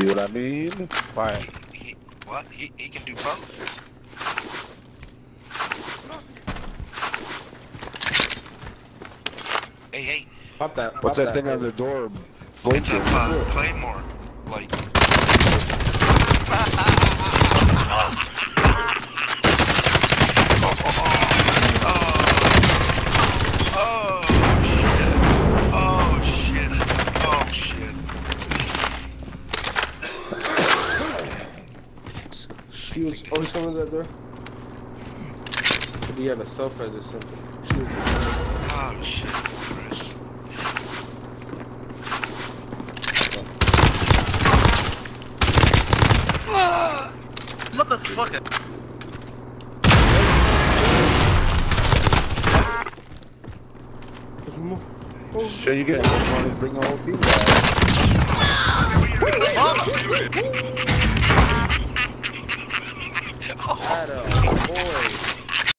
See what I mean? Fine. What? He can do both? Hey. Pop that. What's pop that thing on the door? It's Blinking. a Claymore. Like. She was always coming to that door. Maybe you have a self-res or something. Shoot. Oh shit, Chris. Motherfucker. Sure you get want to bring the whole team back. Boy.